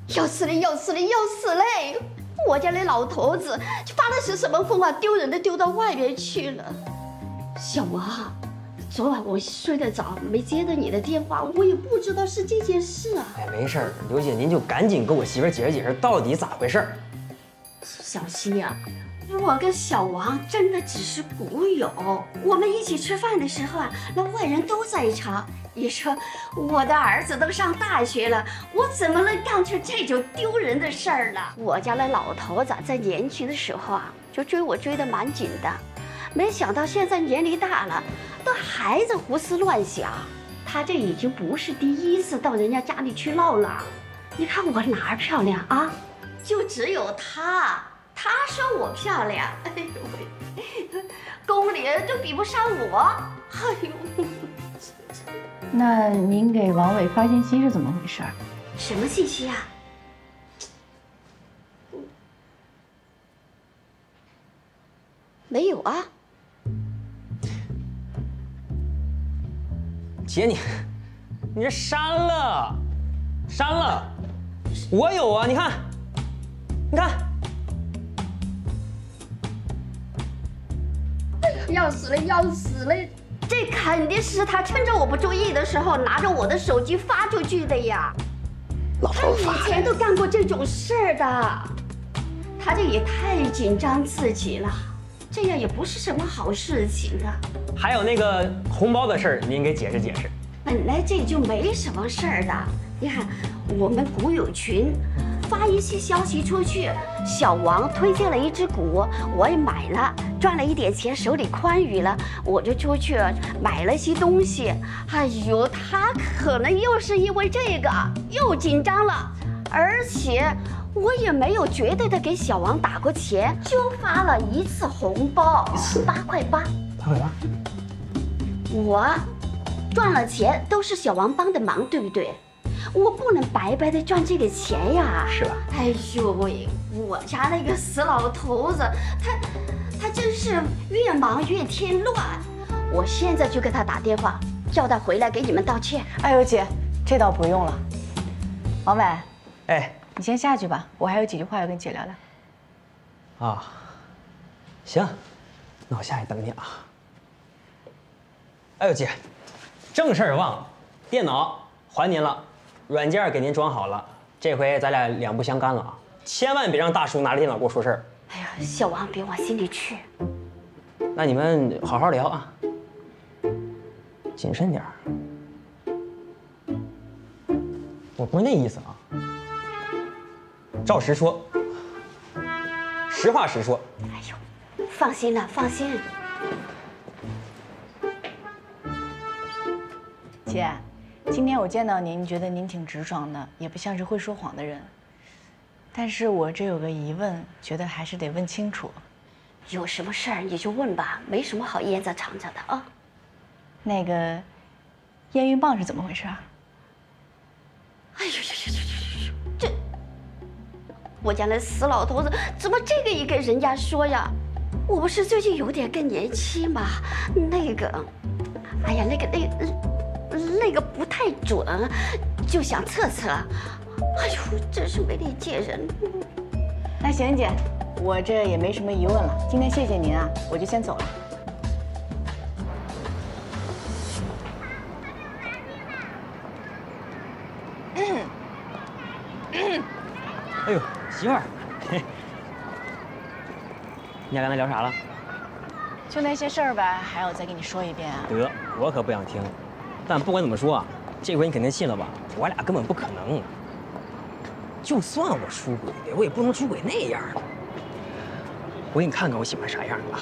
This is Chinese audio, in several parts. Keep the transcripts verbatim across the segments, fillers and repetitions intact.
要死嘞！要死嘞！要死嘞！我家那老头子发的是什么疯啊？丢人的丢到外面去了。小王，昨晚我睡得早，没接到你的电话，我也不知道是这件事啊。 哎，没事儿，刘姐您就赶紧跟我媳妇解释解释，到底咋回事儿。 小溪呀、啊，我跟小王真的只是股友，我们一起吃饭的时候啊，那外人都在场。你说我的儿子都上大学了，我怎么能干出这种丢人的事儿呢？我家那老头子在年轻的时候啊，就追我追得蛮紧的，没想到现在年龄大了，都还在胡思乱想。他这已经不是第一次到人家家里去闹了。你看我哪儿漂亮啊？就只有他，他说我漂亮，哎呦喂，宫里都比不上我，哎呦。 那您给王伟发信息是怎么回事？ 什么信息啊？没有啊。 姐你，你这删了，删了，我有啊，你看，你看。 要死了，要死了！这肯定是他趁着我不注意的时候，拿着我的手机发出去的呀。 老头发， 他以前都干过这种事儿的，他这也太紧张刺激了，这样也不是什么好事情啊。 还有那个红包的事儿，您给解释解释。 本来这就没什么事儿的，你看我们股友群发一些消息出去，小王推荐了一只股，我也买了，赚了一点钱，手里宽裕了，我就出去买了些东西。哎呦，他可能又是因为这个又紧张了，而且我也没有绝对的给小王打过钱，就发了一次红包，八块八， 八块八。 我赚了钱都是小王帮的忙，对不对？我不能白白的赚这个钱呀！ 是吧？ 哎呦喂，我家那个死老头子，他他真是越忙越添乱。我现在就给他打电话，叫他回来给你们道歉。 哎呦姐，这倒不用了。王伟， 哎， 你先下去吧，我还有几句话要跟姐聊聊。 啊，行，那我下去等你啊。哎呦姐，正事儿忘了，电脑还您了。软件给您装好了，这回咱俩两不相干了啊！千万别让大叔拿着电脑给我说事儿。 哎呀，小王别往心里去。 那你们好好聊啊，谨慎点儿。我不是那意思啊，照实说，实话实说。 哎呦，放心了，放心。 姐。今天我见到您，觉得您挺直爽的，也不像是会说谎的人。但是我这有个疑问，觉得还是得问清楚。 有什么事儿你就问吧，没什么好掖着藏着的啊。 那个验孕棒是怎么回事啊？ 哎呦呦呦呦呦呦！这我家那死老头子怎么这个也给人家说呀？我不是最近有点更年期吗？那个，哎呀，那个那个。那个不太准，就想测测。哎呦，真是没脸见人。 那行姐，我这也没什么疑问了。今天谢谢您啊，我就先走了。 嗯嗯、哎呦，媳妇儿，你俩刚才聊啥了？ 就那些事儿呗，还要再跟你说一遍啊？ 得，我可不想听。但不管怎么说啊，这回你肯定信了吧？我俩根本不可能。就算我出轨，我也不能出轨那样的。我给你看看我喜欢啥样的啊！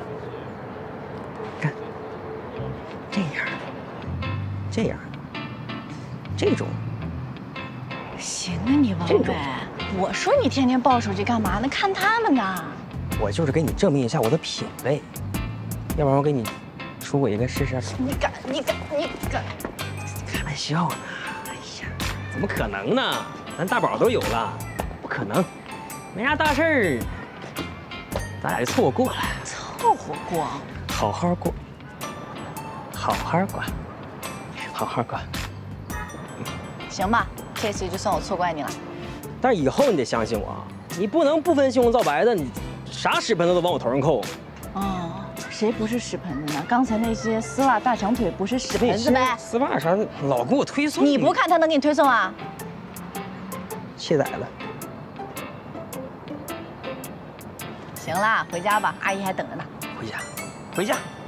看，这样，这样，这种。 行啊，你王伟，我说你天天抱手机干嘛呢？看他们呢。 我就是给你证明一下我的品味，要不然我给你出轨一个试试。 你敢？你敢？你敢？ 开玩笑呢！哎呀，怎么可能呢？咱大宝都有了，不可能，没啥大事儿，咱俩就凑合过了。 凑合过？ 好好过，好好过，好好过。 行吧，这次就算我错怪你了。 但是以后你得相信我啊，你不能不分青红皂白的，你啥屎盆子都往我头上扣。 哦，谁不是屎盆子呢？刚才那些丝袜大长腿不是屎盆子呗？ 丝袜啥的老给我推送。 你不看他能给你推送啊？ 卸载了。 行啦，回家吧，阿姨还等着呢。 回家，回家。